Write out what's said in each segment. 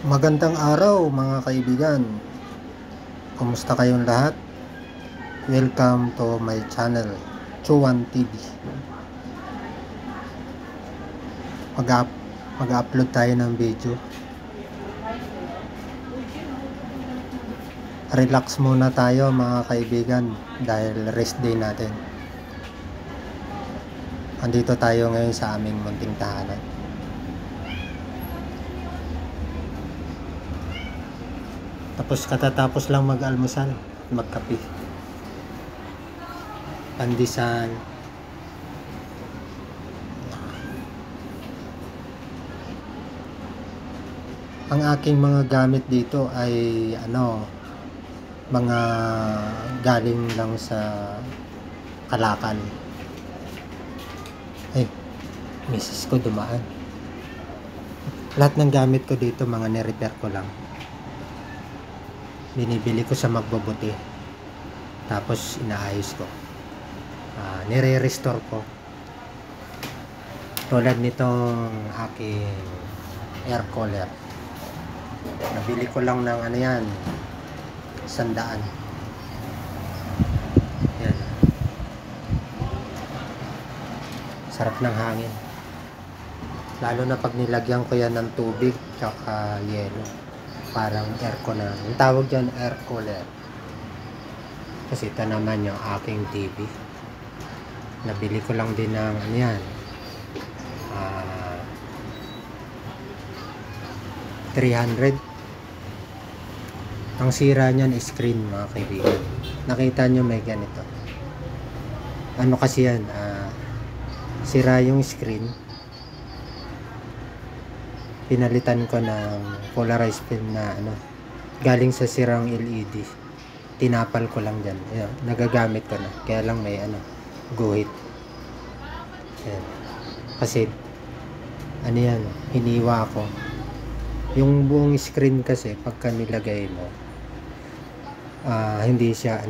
Magandang araw mga kaibigan. Kumusta kayong lahat? Welcome to my channel, Chuan TV. Mag-upload tayo ng video. Relax muna tayo mga kaibigan dahil rest day natin. Andito tayo ngayon sa aming munting tahanan. Tapos katatapos lang mag-almusal, magkape, pandesal. Ang aking mga gamit dito ay mga galing lang sa Kalakal. Ay, misis ko dumaan. Lahat ng gamit ko dito mga ni-repair ko lang. Binibili ko sa magbubuti, tapos inaayos ko, nire-restore ko. Tulad nitong aking air cooler, nabili ko lang ng yan, 100. Yan, sarap ng hangin, lalo na pag nilagyan ko yan ng tubig tsaka yelo. Parang aircon na. Yung tawag dyan, air cooler. Kasi ito naman yung aking TV. Nabili ko lang din ng 300. Ang sira niyan is screen mga kaibigan. Nakita nyo may ganito. Ano kasi yan? Sira yung screen. Pinalitan ko ng polarized film na galing sa sirang LED. Tinapal ko lang dyan. Ayan, nagagamit ko na. Kaya lang may guhit. Ayan. Kasi yan, hiniwa ko. Yung buong screen kasi pagka nilagay mo, hindi siya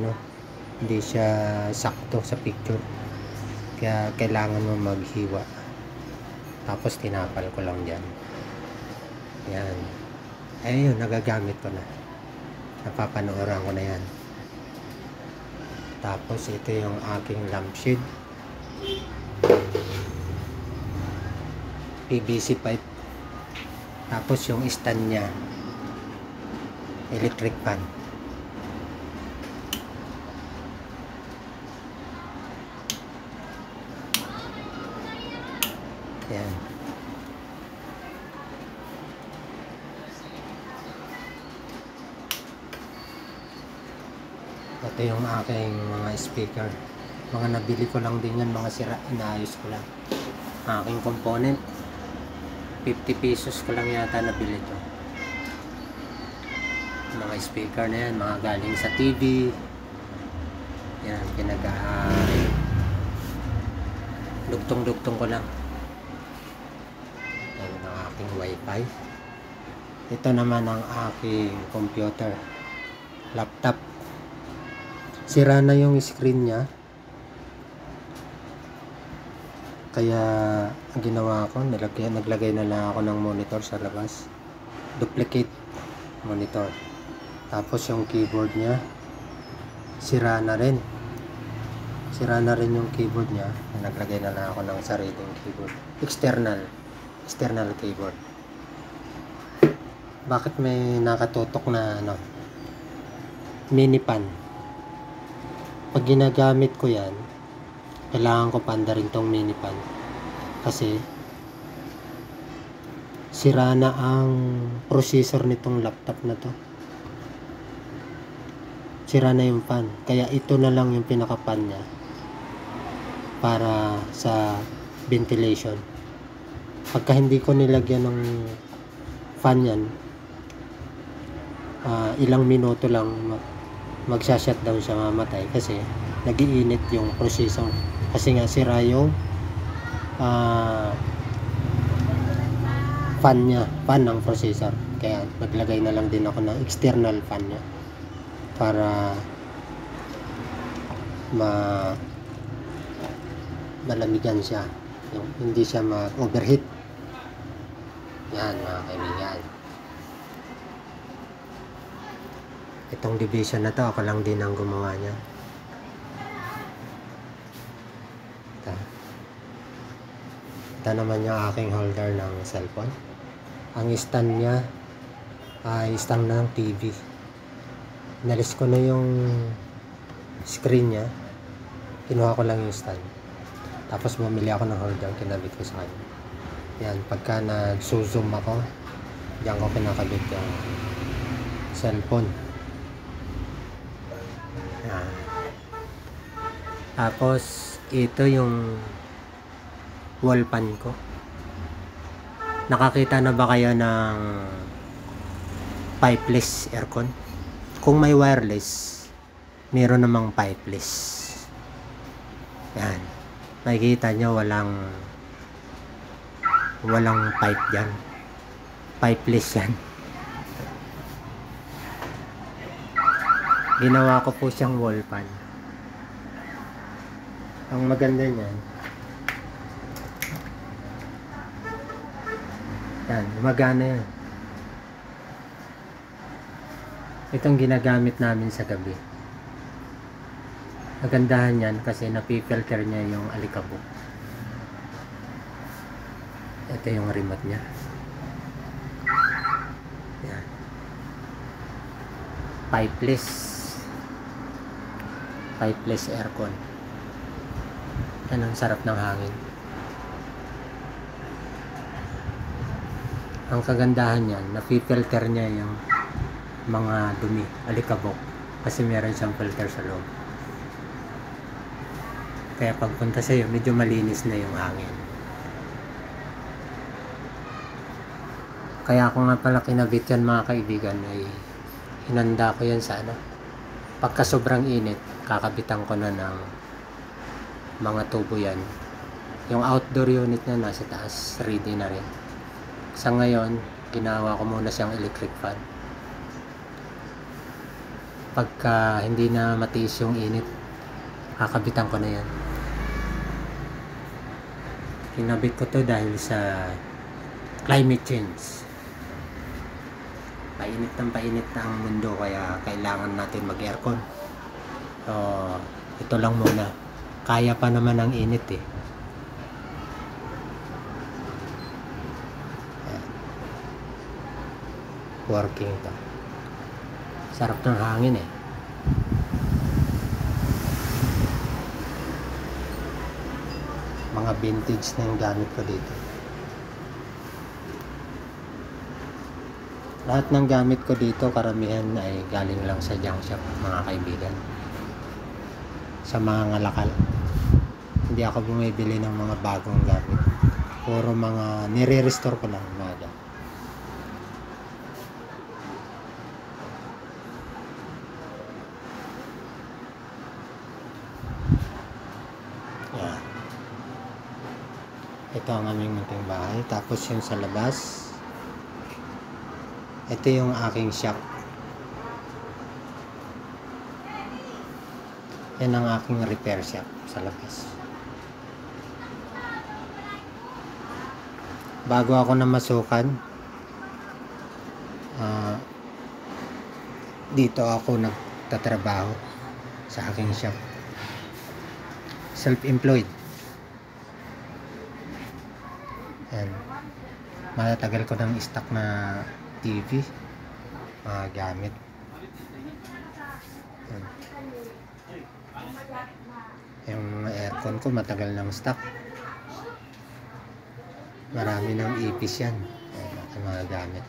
sakto sa picture. Kaya kailangan mo maghiwa. Tapos tinapal ko lang dyan. Yan. Ayun, nagagamit ko na. Napapanooran ko na yan. Tapos ito yung aking lampshade. PVC pipe. Tapos yung stand niya, electric fan. Yan. Ito yung aking mga speaker. Mga nabili ko lang din yan, mga sira, inaayos ko lang. Aking component, 50 pesos ko lang yata nabili ito. Mga speaker na yan, mga galing sa TV. Yan, dugtong-dugtong ko lang. Yan ang aking wifi. Ito naman ang aking computer, laptop. Sira na yung screen niya. Kaya ang ginawa ko, naglagay na lang ako ng monitor sa labas. Duplicate monitor. Tapos yung keyboard niya, sira na rin. Sira na rin yung keyboard niya. Naglagay na lang ako ng sariling keyboard. External keyboard. Bakit may nakatutok na mini pan? Pag ginagamit ko yan, kailangan ko panda rin tong mini pan. Kasi sira na ang processor nitong laptop na to. Sira na yung fan. Kaya ito na lang yung pinaka-pan niya para sa ventilation. Pagka hindi ko nilagyan ng fan yan, ilang minuto lang magsa-shutdown siya, mamatay kasi nag-iinit yung processor. Kasi nga sira yung fan ng processor. Kaya naglagay na lang din ako ng external fan niya para malamigan siya, hindi siya mag-overheat. Yan mga kaibigan. Itong division na to, ako lang din ang gumawa niya. Ito naman yung aking holder ng cellphone. Ang stand niya ay stand ng TV. Inalis ko na yung screen niya. Kinuha ko lang yung stand. Tapos bumili ako ng holder, kinabit ko sa kanya. Yan, pagka nag-zoom ako, diyan ko kinakabit yung cellphone. Yan. Tapos ito yung wall fan ko. Nakakita na ba kayo ng pipeless aircon? Kung may wireless, meron namang pipeless. Yan. Makikita nyo walang pipe dyan. Pipeless yan. Ginawa ko po siyang wall fan. Ang maganda niyan, yan, gumagana yan. Itong ginagamit namin sa gabi. Magandahan yan kasi napifilter niya yung alikabok. Ito yung remote niya. Yan. Pipeless aircon. Yan, ang sarap ng hangin. Ang kagandahan niyan, napifilter niya yung mga dumi, alikabok, kasi meron siyang filter sa loob. Kaya pagpunta sa'yo, medyo malinis na yung hangin. Kaya ako nga pala kinabit yan, mga kaibigan, ay hinanda ko yan sa pagka sobrang init, kakabitan ko na ng mga tubo yan. Yung outdoor unit na nasa taas, ready na rin. Sa ngayon, ginawa ko muna siyang electric fan. Pagka hindi na matiis yung init, kakabitan ko na yan. Kinabit ko to dahil sa climate change. Painit na ang mundo, kaya kailangan natin mag-aircon. So, ito lang muna. Kaya pa naman ang init eh. Working ito. Sarap ng hangin eh. Mga vintage na yung gamit ko dito. Lahat ng gamit ko dito, karamihan ay galing lang sa junk shop, mga kaibigan. Sa mga ngalakal. Hindi ako bumibili ng mga bagong gamit. Puro mga nire-restore ko lang mga gamit. Yan. Ito ang aming munting bahay. Tapos yung sa labas, ito yung aking shop. Yan ang aking repair shop sa labas. Bago ako namasukan, dito ako nagtatrabaho sa aking shop. Self-employed. Yan. Matagal ko ng stock na TV, mga gamit. Yan. Yung aircon ko matagal ng stock. Marami ng ipis yan. Yan, mga gamit.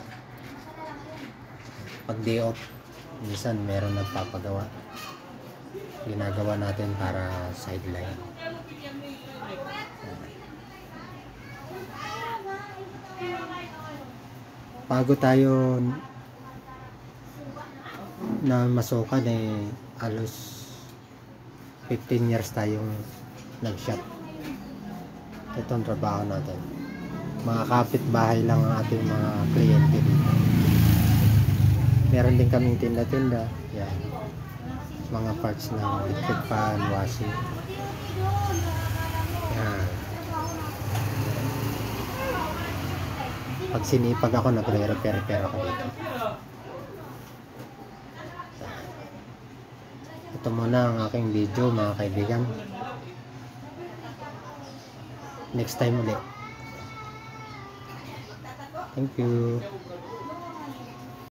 Pag day off, minsan meron nagpapagawa. Ginagawa natin para sideline. Bago tayo na masukan halos 15 years tayong nag-shop. Ito ang trabaho natin. Mga kapitbahay lang ang ating mga kliyente dito. Meron din kaming tinda-tinda. Yan. Mga parts ng electric fan, washing. Yan. Pag sinipag ako, nagre-repair ako dito. ito muna ang aking video mga kaibigan. Next time ulit. Thank you.